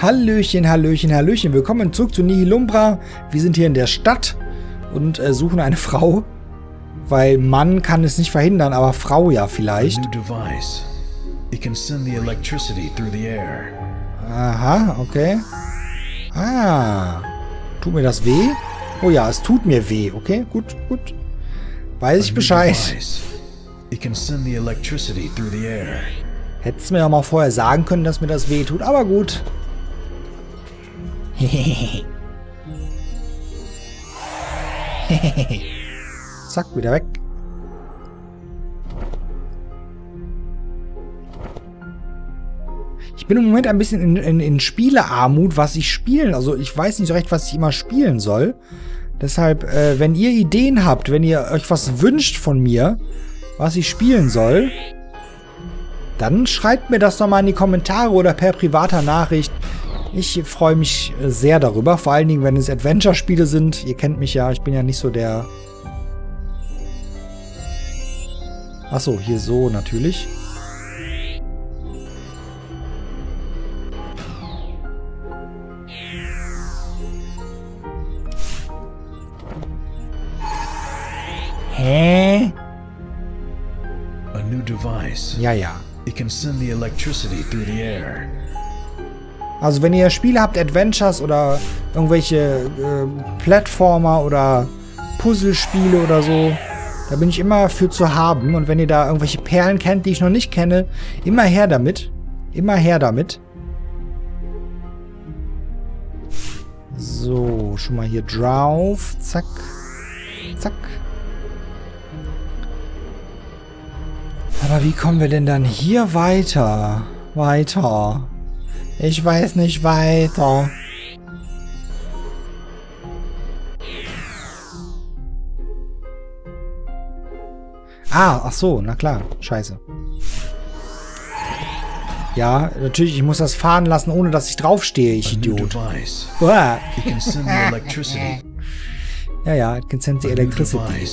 Hallöchen, Hallöchen, Hallöchen. Willkommen zurück zu Nihilumbra. Wir sind hier in der Stadt und suchen eine Frau. Weil Mann kann es nicht verhindern, aber Frau ja vielleicht. Aha, okay. Ah. Tut mir das weh? Oh ja, es tut mir weh. Okay, gut, gut. Weiß ich Bescheid. Hättest du mir ja mal vorher sagen können, dass mir das weh tut, aber gut. Zack, wieder weg. Ich bin im Moment ein bisschen in Spielearmut, was ich spielen. Also ich weiß nicht so recht, was ich immer spielen soll. Deshalb, wenn ihr Ideen habt, wenn ihr euch was wünscht von mir, was ich spielen soll, dann schreibt mir das doch mal in die Kommentare oder per privater Nachricht. Ich freue mich sehr darüber, vor allen Dingen, wenn es Adventure-Spiele sind. Ihr kennt mich ja, ich bin ja nicht so der... Achso, hier so natürlich. Hä? A new device. Ja, ja. It can send the electricity through the air. Also wenn ihr Spiele habt, Adventures oder irgendwelche Plattformer oder Puzzlespiele oder so, da bin ich immer für zu haben. Und wenn ihr da irgendwelche Perlen kennt, die ich noch nicht kenne, immer her damit. Immer her damit. So, schon mal hier drauf. Zack. Zack. Aber wie kommen wir denn dann hier weiter? Weiter. Ich weiß nicht weiter. Ah, ach so, na klar. Scheiße. Ja, natürlich, ich muss das fahren lassen, ohne dass ich draufstehe, ich Idiot. Uah. Ja, ja, it can send the electricity.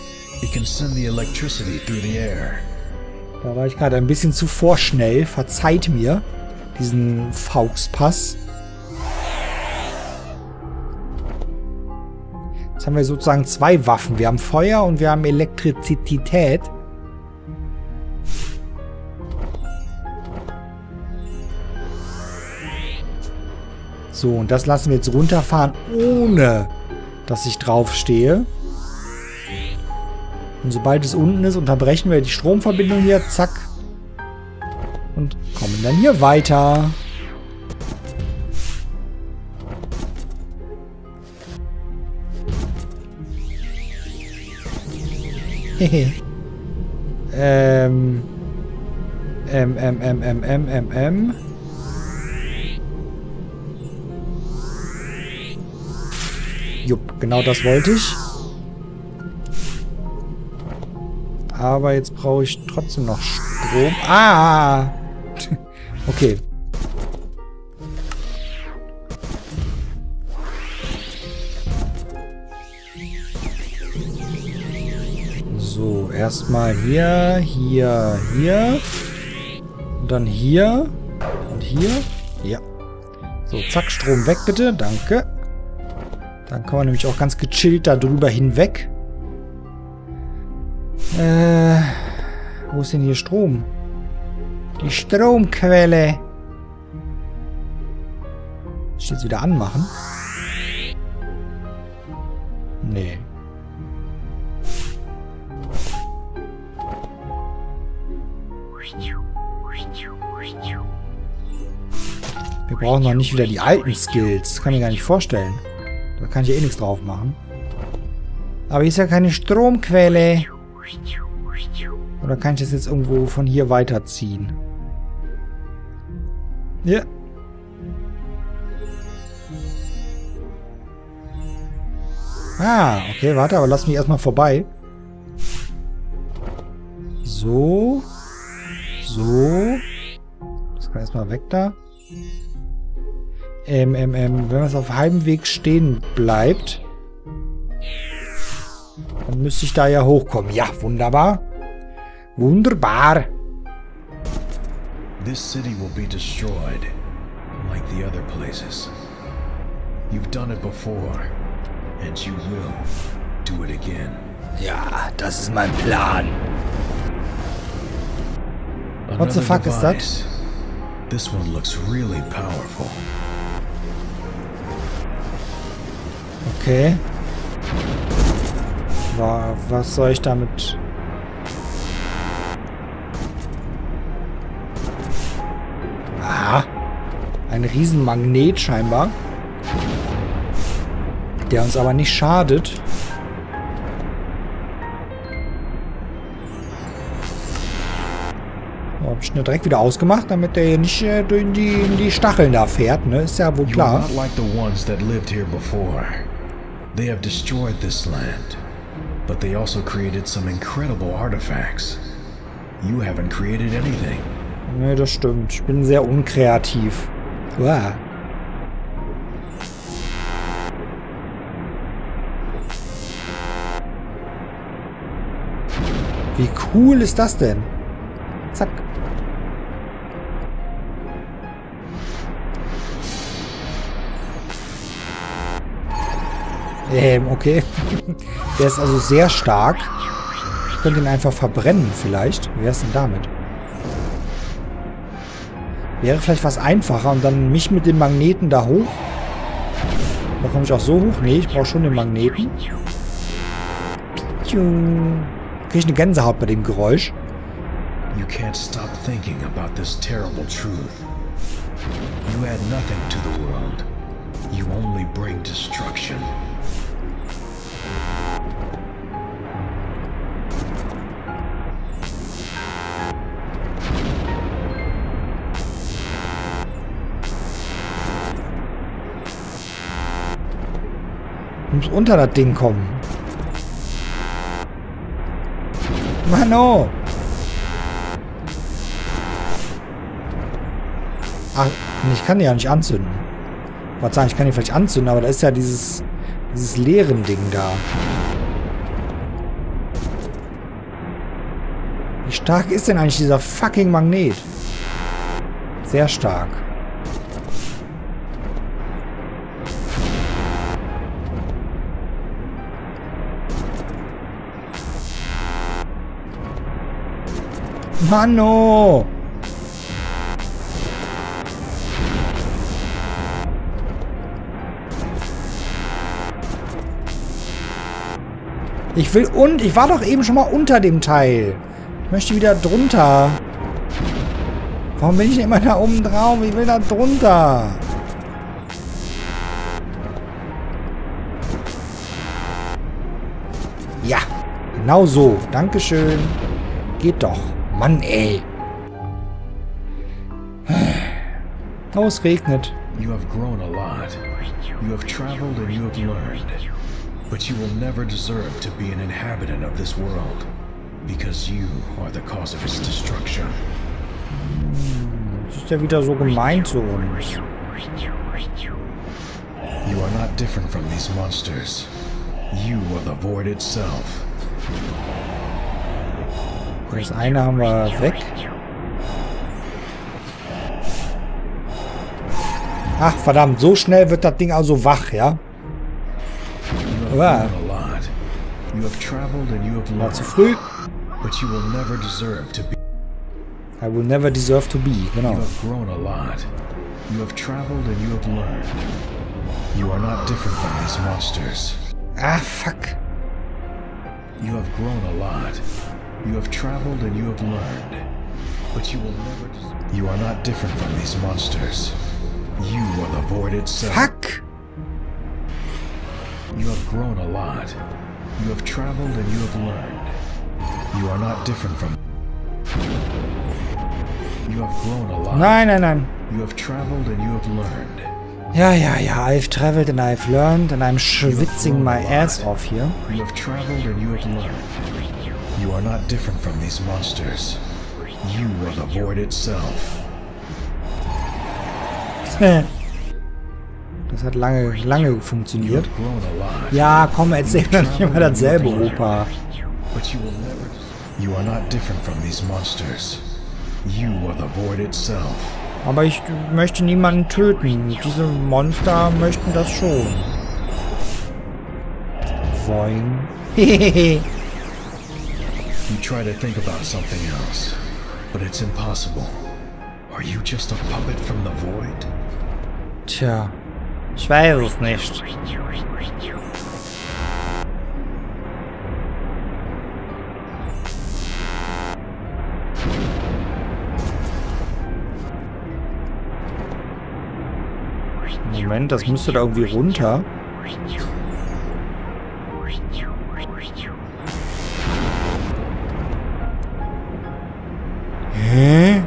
Da war ich gerade ein bisschen zu vorschnell. Verzeiht mir diesen Fauxpass. Jetzt haben wir sozusagen zwei Waffen. Wir haben Feuer und wir haben Elektrizität. So, und das lassen wir jetzt runterfahren, ohne dass ich draufstehe. Und sobald es unten ist, unterbrechen wir die Stromverbindung hier. Zack. Und kommen dann hier weiter. Hehe. Jupp, genau das wollte ich. Aber jetzt brauche ich trotzdem noch Strom. Ah! Okay. So, erstmal hier, hier, hier. Und dann hier. Und hier. Ja. So, zack, Strom weg bitte. Danke. Dann kann man nämlich auch ganz gechillt da drüber hinweg. Wo ist denn hier Strom? Die Stromquelle. Soll ich jetzt wieder anmachen? Nee. Wir brauchen noch nicht wieder die alten Skills. Das kann ich gar nicht vorstellen. Da kann ich ja eh nichts drauf machen. Aber hier ist ja keine Stromquelle. Oder kann ich das jetzt irgendwo von hier weiterziehen? Ja. Ah, okay, warte, aber lass mich erstmal vorbei. So. So. Das kann erstmal weg da. Wenn es auf halbem Weg stehen bleibt, dann müsste ich da ja hochkommen. Ja, wunderbar. Wunderbar. This city will be destroyed, like the other places. You've done it before, and you will do it again. Ja, das ist mein Plan. What the fuck is that? This one looks really powerful. Okay. Was soll ich damit? Ah. Ein Riesenmagnet scheinbar. Der uns aber nicht schadet. Oh, hab ich schnell direkt wieder ausgemacht, damit der hier nicht in die Stacheln da fährt, ne? Ist ja wohl klar. Not like the ones that lived here before. They have destroyed this land, but they also created some incredible artifacts. You haven't created anything. Ne, das stimmt. Ich bin sehr unkreativ. Uah. Wie cool ist das denn? Zack. Okay. Der ist also sehr stark. Ich könnte ihn einfach verbrennen vielleicht. Wie wär's denn damit? Wäre vielleicht was einfacher und dann mich mit dem Magneten da hoch. Da komme ich auch so hoch? Nee, ich brauche schon den Magneten. Kriege ich eine Gänsehaut bei dem Geräusch. You can't stop thinking about this terrible truth. You add nothing to the world. You only bring destruction. Ich muss unter das Ding kommen. Mano! Ach, ich kann die ja nicht anzünden. Ich wollte sagen, ich kann die vielleicht anzünden, aber da ist ja dieses leeren Ding da. Wie stark ist denn eigentlich dieser fucking Magnet? Sehr stark. Mano! Ich war doch eben schon mal unter dem Teil. Ich möchte wieder drunter. Warum bin ich nicht immer da oben drauf? Ich will da drunter. Ja, genau so. Dankeschön. Geht doch. Mann, ey. Oh, es regnet. You have grown a lot. You have traveled and you have learned. But you will never deserve to be an inhabitant of this world. Because you are the cause of its destruction. Das ist ja wieder so gemein zu uns. You are not different from these monsters. You are the void itself. Das eine haben wir weg. Ach, verdammt, so schnell wird das Ding also wach, ja? War zu früh. I will never deserve to be, genau. You have grown a lot. You have traveled and you have learned. You are not different from these monsters. Ah, fuck. You have grown a lot. You have traveled and you have learned. But you will never... You are not different from these monsters. You are the void itself. Fuck! You have grown a lot. You have traveled and you have learned. You are not different from... You have grown a lot. Nein, nein, nein. You have traveled and you have learned. Ja, ja, ja. I've traveled and I've learned and I'm schwitzing my ass off here. You have traveled and you have learned. You are not different from these monsters. You are the void itself. Das hat lange funktioniert. Ja, komm, erzähl mir nicht immer dasselbe, Opa. You are not different from these monsters. You are the void itself. Aber ich möchte niemanden töten. Diese Monster möchten das schon. Boing. Hehehe. You try to think about something else, but it's impossible. Are you just a puppet from the void? Tja, ich weiß es nicht. Moment, das müsste da irgendwie runter. Hä?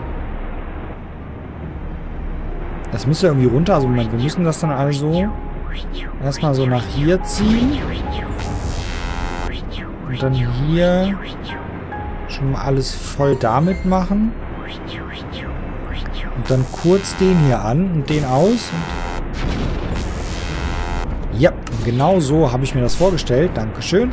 Das müsste irgendwie runter. Also Moment, wir müssen das dann also erstmal so nach hier ziehen. Und dann hier schon mal alles voll damit machen. Und dann kurz den hier an und den aus. Ja, genau so habe ich mir das vorgestellt. Dankeschön.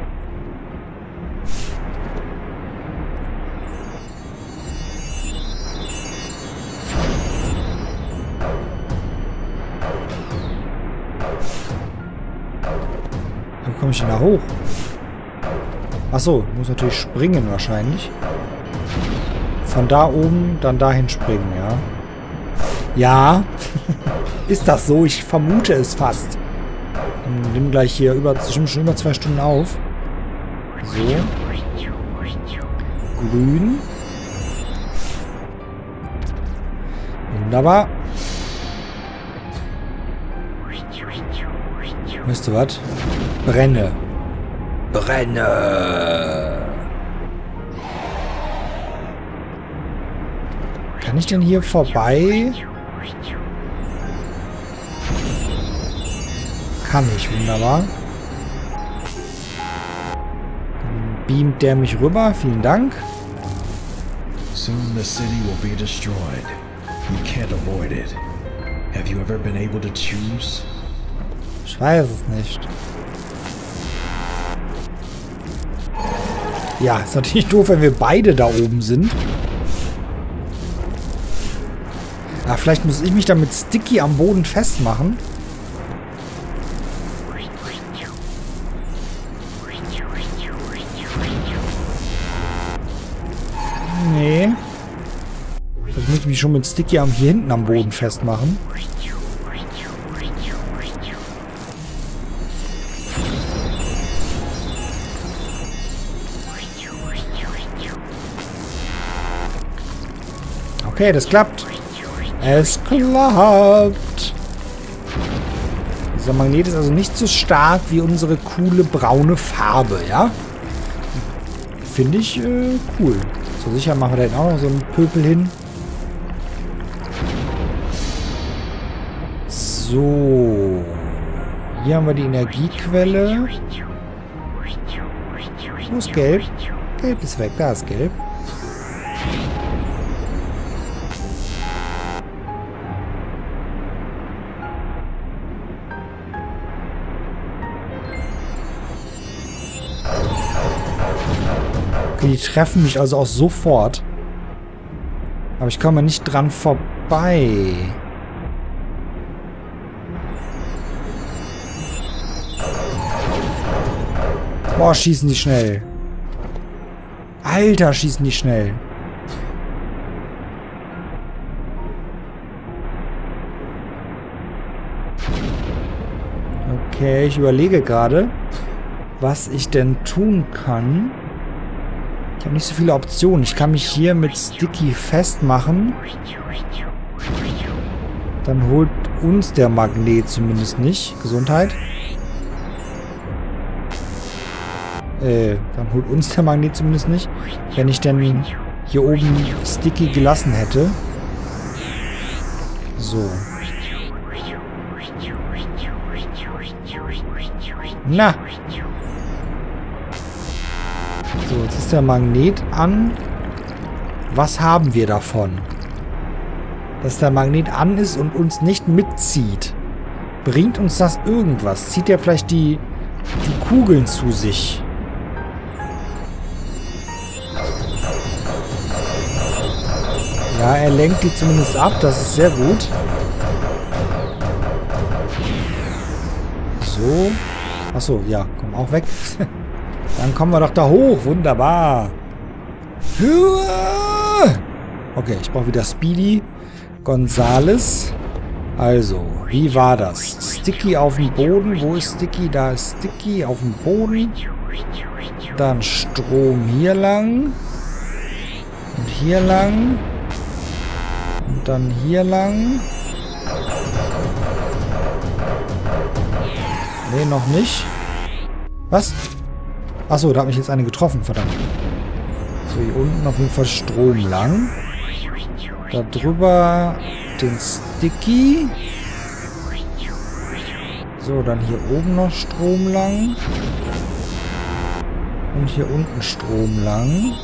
Wie komme ich denn da hoch? Achso, muss natürlich springen wahrscheinlich. Von da oben dann dahin springen, ja. Ja. Ist das so? Ich vermute es fast. Nimm gleich hier bestimmt schon über 2 Stunden auf. So. Grün. Wunderbar. Weißt du was? Brenne. Brenne. Kann ich denn hier vorbei? Kann ich, wunderbar. Dann beamt der mich rüber, vielen Dank. Soon the city will be destroyed. You can't avoid it. Have you ever been able to choose? Ich weiß es nicht. Ja, ist natürlich doof, wenn wir beide da oben sind. Ah, vielleicht muss ich mich dann mit Sticky am Boden festmachen. Nee. Vielleicht muss ich mich schon mit Sticky hier hinten am Boden festmachen. Okay, das klappt. Es klappt. Dieser Magnet ist also nicht so stark wie unsere coole braune Farbe, ja? Finde ich cool. So sicher machen wir da auch noch so einen Pöpel hin. So. Hier haben wir die Energiequelle. Wo ist Gelb? Gelb ist weg, da ist Gelb. Die treffen mich also auch sofort. Aber ich komme nicht dran vorbei. Boah, schießen die schnell. Alter, schießen die schnell. Okay, ich überlege gerade, was ich denn tun kann. Ich habe nicht so viele Optionen. Ich kann mich hier mit Sticky festmachen. Dann holt uns der Magnet zumindest nicht. Gesundheit. Dann holt uns der Magnet zumindest nicht. Wenn ich denn hier oben Sticky gelassen hätte. So. Na. So, jetzt ist der Magnet an. Was haben wir davon? Dass der Magnet an ist und uns nicht mitzieht. Bringt uns das irgendwas? Zieht er vielleicht die Kugeln zu sich? Ja, er lenkt die zumindest ab. Das ist sehr gut. So. Achso, ja. Komm auch weg. Dann kommen wir doch da hoch. Wunderbar. Okay, ich brauche wieder Speedy Gonzales. Also, wie war das? Sticky auf dem Boden. Wo ist Sticky? Da ist Sticky auf dem Boden. Dann Strom hier lang. Und hier lang. Und dann hier lang. Nee, noch nicht. Was? Achso, da hat mich jetzt eine getroffen, verdammt. So, hier unten auf jeden Fall Strom lang. Da drüber den Sticky. So, dann hier oben noch Strom lang. Und hier unten Strom lang.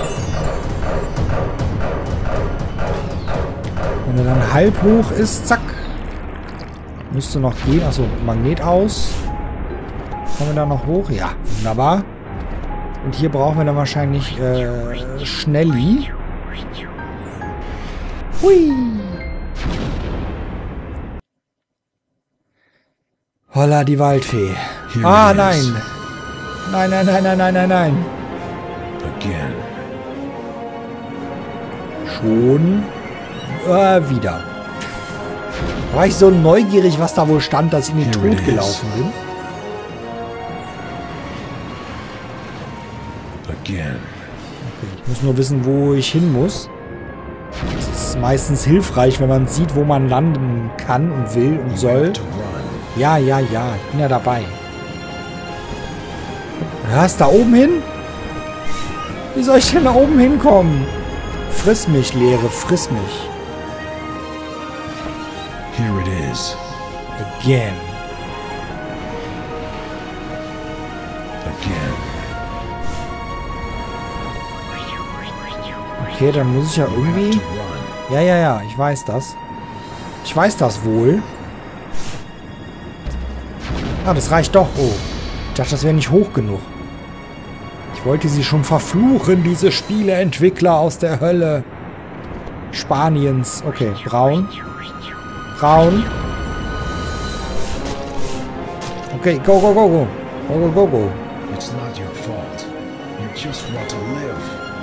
Wenn er dann halb hoch ist, zack. Müsste noch gehen. Achso, Magnet aus. Kommen wir da noch hoch? Ja, wunderbar. Und hier brauchen wir dann wahrscheinlich Schnelli. Hui. Holla, die Waldfee. Ah, nein. Nein, nein, nein, nein, nein, nein, nein. Again. Schon wieder. War ich so neugierig, was da wohl stand, dass ich in den Tod gelaufen bin. Again. Okay, ich muss nur wissen, wo ich hin muss. Das ist meistens hilfreich, wenn man sieht, wo man landen kann und will und soll. Ja, ja, ja. Ich bin ja dabei. Was? Da oben hin? Wie soll ich denn da oben hinkommen? Friss mich, Leere. Friss mich. Here it is. Again. Again. Okay, dann muss ich ja irgendwie... Ja, ja, ja. Ich weiß das. Ich weiß das wohl. Ah, das reicht doch. Oh. Ich dachte, das wäre nicht hoch genug. Ich wollte sie schon verfluchen, diese Spieleentwickler aus der Hölle. Spaniens. Okay, braun. Braun. Okay, go, go, go, go. Go, go, go, go. It's not your fault. You just want to live.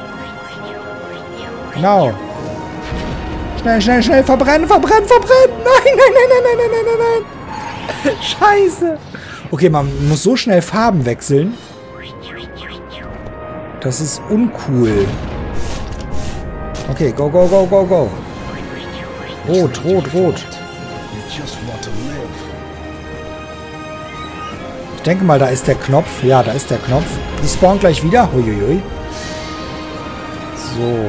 Genau. Schnell, schnell, schnell. Verbrennen, verbrennen, verbrennen. Nein, nein, nein, nein, nein, nein, nein, nein, nein. Scheiße. Okay, man muss so schnell Farben wechseln. Das ist uncool. Okay, go, go, go, go, go. Rot, rot, rot. Ich denke mal, da ist der Knopf. Ja, da ist der Knopf. Die spawnt gleich wieder. Huiuiui. So.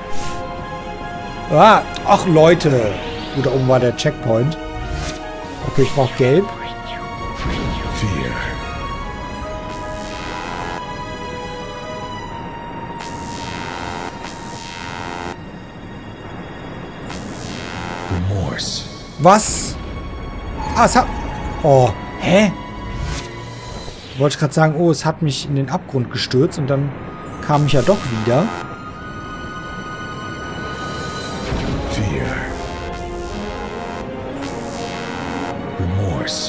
Ah, ach Leute. Gut, da oben war der Checkpoint. Okay, ich brauche gelb. Fear. Remorse. Was? Ah, es hat... Oh, hä? Wollte ich gerade sagen, oh, es hat mich in den Abgrund gestürzt und dann kam ich ja doch wieder. Fear. Remorse.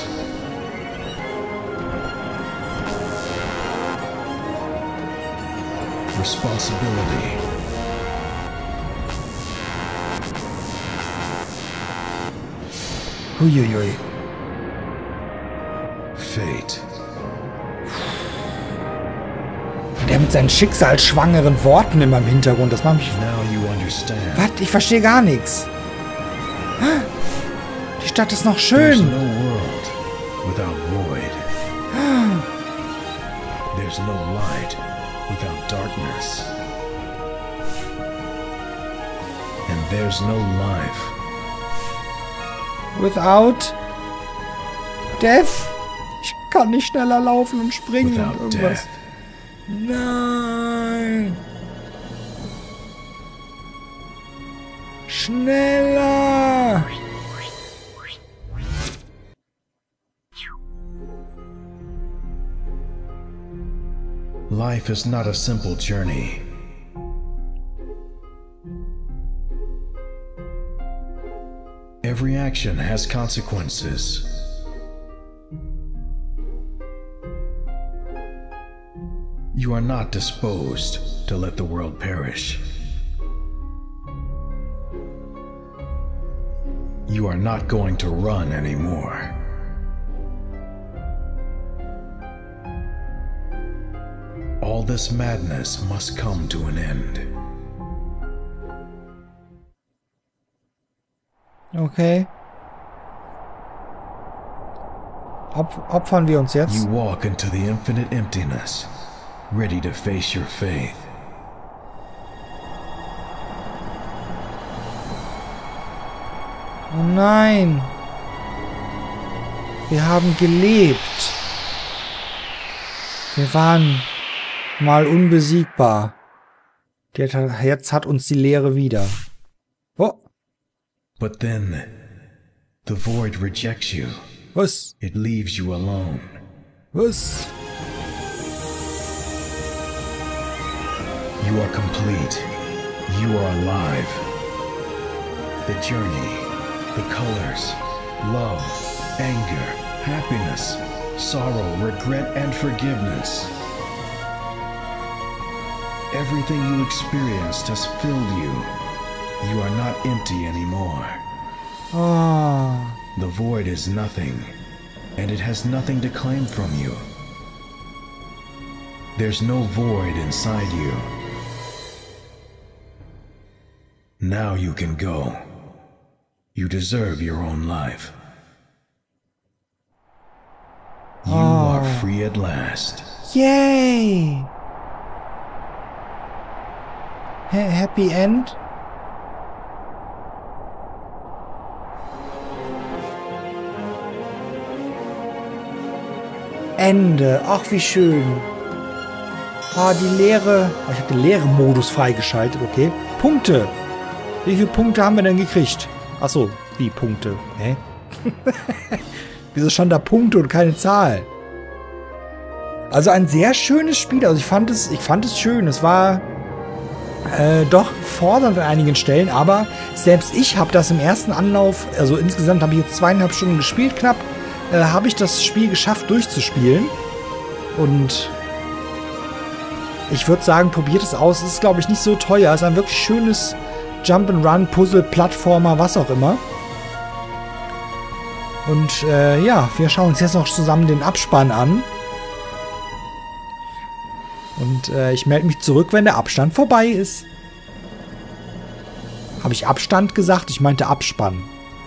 Responsibility. Huiuiui. Fate. Der mit seinen schicksalsschwangeren Worten immer im Hintergrund, das macht mich... Now you understand. Was? Ich verstehe gar nichts. Die Stadt ist noch There's schön. no world without void. There's no light without darkness. And there's no life Without Death. Ich kann nicht schneller laufen und springen und without irgendwas. death. Nein. Schneller. Life is not a simple journey. Every action has consequences. You are not disposed to let the world perish. You are not going to run anymore. All this madness must come to an end. Okay. Opfern wir uns jetzt? You walk into the infinite emptiness, ready to face your faith. Oh nein. Wir haben gelebt. Wir waren mal unbesiegbar. Jetzt hat uns die Leere wieder. Oh. But then, the void rejects you. Was? It leaves you alone. Was? You are complete. You are alive. The journey, the colors, love, anger, happiness, sorrow, regret, and forgiveness. Everything you experienced has filled you. You are not empty anymore. Oh. The void is nothing, and it has nothing to claim from you. There's no void inside you. Now you can go. You deserve your own life. You are free at last. Yay! Happy End? Ende. Ach, wie schön. Ah, die Leere. Ich habe den Leere-Modus freigeschaltet, okay. Punkte. Wie viele Punkte haben wir denn gekriegt? Achso, wie Punkte? Hä? Wieso stand da Punkte und keine Zahl? Also ein sehr schönes Spiel. Also ich fand es schön. Es war doch fordernd an einigen Stellen, aber selbst ich habe das im ersten Anlauf, also insgesamt habe ich jetzt 2,5 Stunden gespielt, knapp, habe ich das Spiel geschafft durchzuspielen. Und ich würde sagen, probiert es aus. Es ist, glaube ich, nicht so teuer. Es ist ein wirklich schönes Jump'n'Run, Puzzle, Plattformer, was auch immer. Und ja, wir schauen uns jetzt noch zusammen den Abspann an. Und ich melde mich zurück, wenn der Abstand vorbei ist. Habe ich Abstand gesagt? Ich meinte Abspann.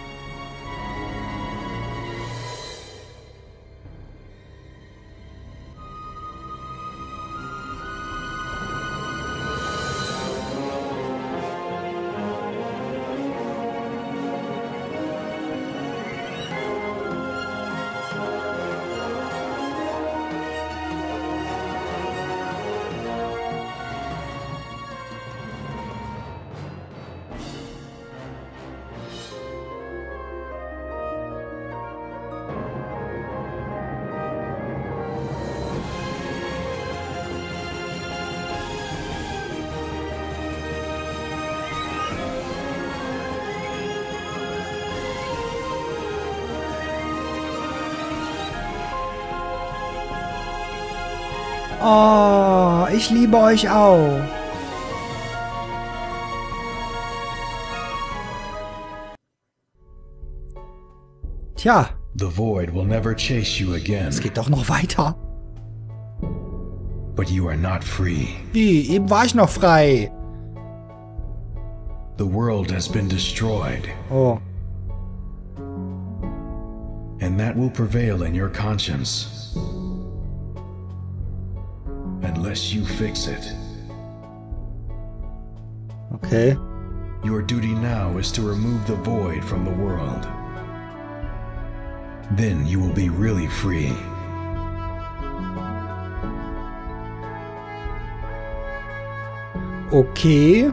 Oh, ich liebe euch auch. Tja. The void will never chase you again. Es geht doch noch weiter. But you are not free. Wie? Eben war ich noch frei. The world has been destroyed. Oh. And that will prevail in your conscience. Unless you fix it. Okay. Your duty now is to remove the void from the world. Then you will be really free. Okay.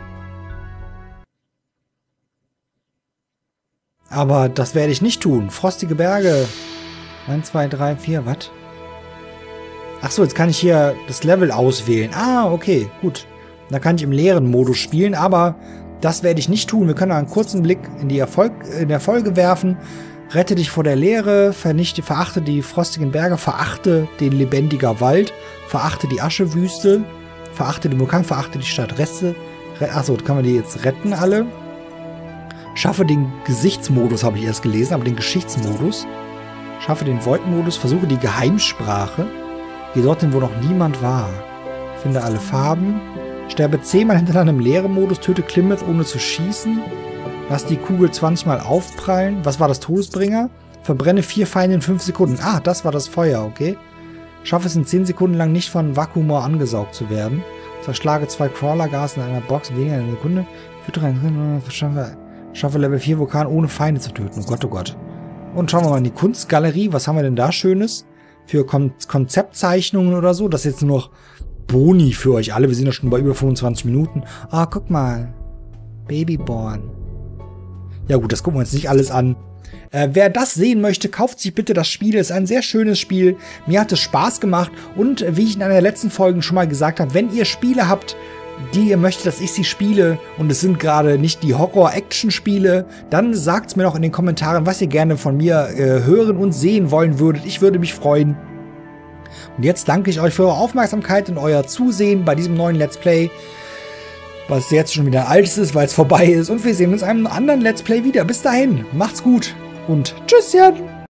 Aber das werde ich nicht tun. Frostige Berge. 1, 2, 3, 4, was? Achso, jetzt kann ich hier das Level auswählen. Ah, okay, gut. Da kann ich im leeren Modus spielen, aber Das werde ich nicht tun. Wir können einen kurzen Blick in die Erfolge werfen. Rette dich vor der Leere, verachte die frostigen Berge, verachte den lebendiger Wald, verachte die Aschewüste, verachte den Vulkan, verachte die Stadt. Achso, kann man die jetzt retten alle? Schaffe den Gesichtsmodus, habe ich erst gelesen, aber den Geschichtsmodus. Schaffe den Void-Modus, versuche die Geheimsprache. Geh dorthin, wo noch niemand war. Finde alle Farben. Sterbe 10-mal hintereinander im Leere-Modus, töte Klimoth ohne zu schießen. Lass die Kugel 20 Mal aufprallen. Was war das Todesbringer? Verbrenne 4 Feinde in 5 Sekunden. Ah, das war das Feuer, okay. Schaffe es in 10 Sekunden lang nicht von Vakuumor angesaugt zu werden. Zerschlage 2 Crawler-Gas in einer Box weniger in einer Sekunde. Schaffe Level 4 Vulkan ohne Feinde zu töten. Oh Gott, oh Gott. Und schauen wir mal in die Kunstgalerie. Was haben wir denn da Schönes? Für Konzeptzeichnungen oder so. Das ist jetzt nur noch Boni für euch alle. Wir sind ja schon bei über 25 Minuten. Ah, guck mal. Babyborn. Ja gut, das gucken wir uns nicht alles an. Wer das sehen möchte, kauft sich bitte das Spiel. Es ist ein sehr schönes Spiel. Mir hat es Spaß gemacht. Und wie ich in einer der letzten Folgen schon mal gesagt habe, wenn ihr Spiele habt, die ihr möchtet, dass ich sie spiele, und es sind gerade nicht die Horror-Action-Spiele, dann sagt es mir noch in den Kommentaren, was ihr gerne von mir hören und sehen wollen würdet. Ich würde mich freuen. Und jetzt danke ich euch für eure Aufmerksamkeit und euer Zusehen bei diesem neuen Let's Play, was jetzt schon wieder alt ist, weil es vorbei ist. Und wir sehen uns in einem anderen Let's Play wieder. Bis dahin, macht's gut und tschüsschen!